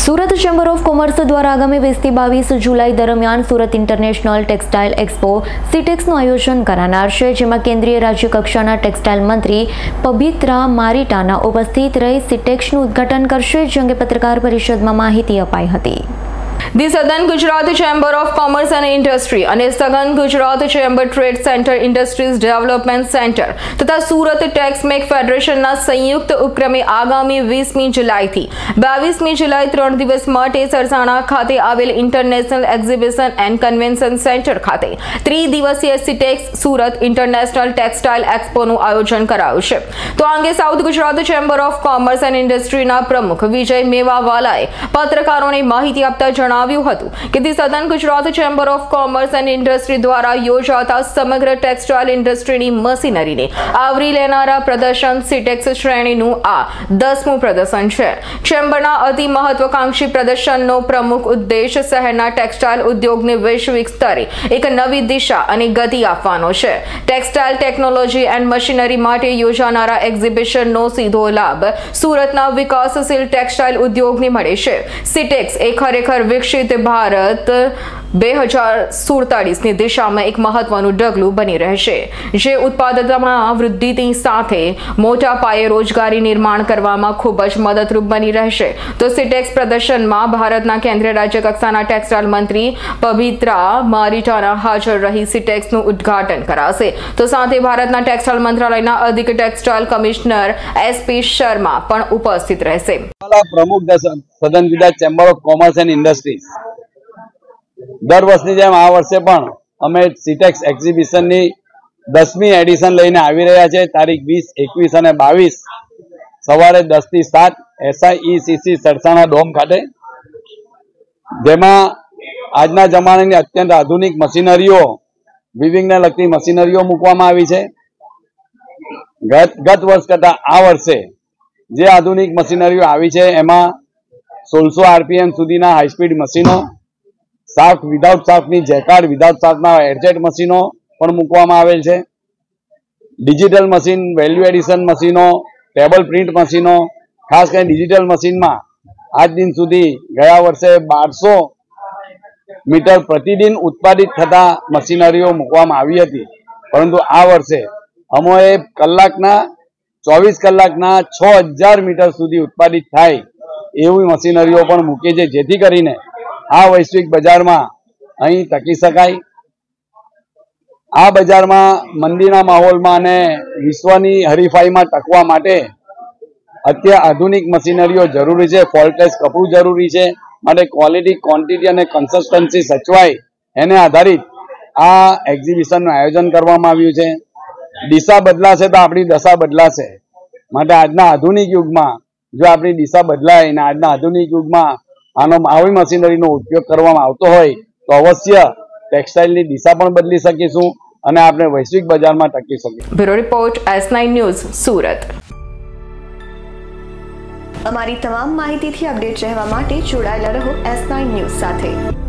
Surat chamber of commerce દ્વારા આગામી 20 થી 22 જુલાઈ દરમિયાન સુરત ઇન્ટરનેશનલ ટેક્સટાઇલ એક્સપો સિટેક્સનું આયોજન કરાનાર છે, જેમાં કેન્દ્રીય રાજ્ય કક્ષાના ટેક્સટાઇલ મંત્રી પબિત્રા મારીટાના ઉપસ્થિત રહી સિટેક્સનું ઉદ્ઘાટન કરશે, જે અંગે પત્રકાર પરિષદમાં માહિતી અપાઈ હતી। The southern Gujarat chamber of commerce and industry અને southern Gujarat chamber trade centre industries development centre તથા સુરત ટેક્સ મેક ફેડરેશનના સંયુક્ત ઉપક્રમે આગામી 20મી જુલાઈથી 22મી જુલાઈ 3 દિવસ માટે સરસાણા ખાતે આવેલ international exhibition and convention centre ખાતે ત્રિદિવસીય સિટેક્સ સુરત ઇન્ટરનેશનલ ટેક્સટાઇલ એક્સપોનું આયોજન કરાયું છે। તો આ અંગે south Gujarat chamber of commerce and ઇન્ડસ્ટ્રીના પ્રમુખ વિજય મેવાવાલાએ પત્રકારોને માહિતી આપતા જણાવ્યું હતું કે the southern Gujarat chamber of commerce and industry દ્વારા યોજાતા સમગ્ર ટેક્સટાઇલ ઇન્ડસ્ટ્રીની મશીનરીને આવરી લેનારા પ્રદર્શન સિટેક્સ શ્રેણીનું આ 10મું પ્રદર્શન છે। ચેમ્બરના અતિ મહત્વાકાંક્ષી પ્રદર્શનનો પ્રમુખ ઉદ્દેશ શહેરના ટેક્સટાઇલ ઉદ્યોગને વૈશ્વિક સ્તરે એક નવી દિશા અને ગતિ આપવાનો છે। ટેક્સટાઇલ ટેકનોલોજી એન્ડ મશીનરી માટે યોજાનારા એક્ઝિબિશનનો સીધો લાભ સુરતના વિકાસશીલ ટેક્સટાઇલ ઉદ્યોગને મળે છે। સિટેક્સ એ ખરેખર વિકસિત ભારત 2047ની દિશામાં એક મહત્વનું ડગલું બની રહેશે, જે ઉત્પાદકતામાં વૃદ્ધિની સાથે મોટા પાયે રોજગારી નિર્માણ કરવામાં ખૂબ જ મદદરૂપ બની રહેશે। તો સિટેક્સ પ્રદર્શનમાં ભારતના કેન્દ્રીય રાજ્ય કક્ષાના ટેક્સટાઇલ મંત્રી પબિત્રા મારીટાના હાજર રહી સિટેક્સનું ઉદ્ઘાટન કરાશે। તો સાથે ભારતના ટેક્સટાઇલ મંત્રાલયના અધિક ટેક્સટાઇલ કમિશનર SP શર્મા પણ ઉપસ્થિત રહેશે। પ્રમુખ southern Gujarat chamber of commerce and industries દર વર્ષની જેમ આ વર્ષે પણ અમે સિટેક્સ એક્ઝિબિશનની 10મી એડિશન લઈને આવી રહ્યા છે। તારીખ 20, 21 અને 22 સવારે 10 થી 7 SIECC સરસાણા ડોમ ખાતે, જેમાં આજના જમાનાની અત્યંત આધુનિક મશીનરીઓ, વિવિંગને લગતી મશીનરીઓ મૂકવામાં આવી છે। ગત વર્ષ કરતા આ વર્ષે જે આધુનિક મશીનરીઓ આવી છે એમાં 1600 RPM સુધીના હાઈસ્પીડ મશીનો, શાફ્ટ વિધાઉટ શાફ્ટની જેકાર્ડ વિધાઉટ શાફ્ટના એરજેટ મશીનો પણ મૂકવામાં આવેલ છે। ડિજિટલ મશીન, વેલ્યુ એડિશન મશીનો, ટેબલ પ્રિન્ટ મશીનો, ખાસ કરીને ડિજિટલ મશીનમાં આજ દિન સુધી ગયા વર્ષે 1200 મીટર પ્રતિદિન ઉત્પાદિત થતા મશીનરીઓ મૂકવામાં આવી હતી, પરંતુ આ વર્ષે અમોએ કલાકના 24 કલાકના 6000 મીટર સુધી ઉત્પાદિત થાય એવી મશીનરીઓ પણ મૂકી છે, જેથી કરીને આ વૈશ્વિક બજારમાં અહીં ટકી શકાય। આ બજારમાં મંદીના માહોલમાં અને વિશ્વની હરીફાઈમાં ટકવા માટે આધુનિક મશીનરીઓ જરૂરી છે। ફોલ્ટલેસ કપડું જરૂરી છે, માટે ક્વોલિટી, ક્વોન્ટિટી અને કન્સિસ્ટન્સી સચવાય એને આધારિત આ એક્ઝિબિશનનું આયોજન કરવામાં આવ્યું છે। દિશા બદલાશે તો આપણી દશા બદલાશે, માટે આજના આધુનિક યુગમાં જો આપણી દિશા બદલાય અને આજના આધુનિક યુગમાં આવી મશીનરીનો ઉપયોગ કરવામાં આવતો હોય તો અવશ્ય ટેક્સટાઇલની દિશા પણ બદલી શકીશું અને આપણે વૈશ્વિક બજારમાં ટકી શકીશું। Bureau report S9 news Surat. અમારી તમામ માહિતીથી અપડેટ રહેવા માટે જોડાયેલા રહો S9 ન્યૂઝ સાથે।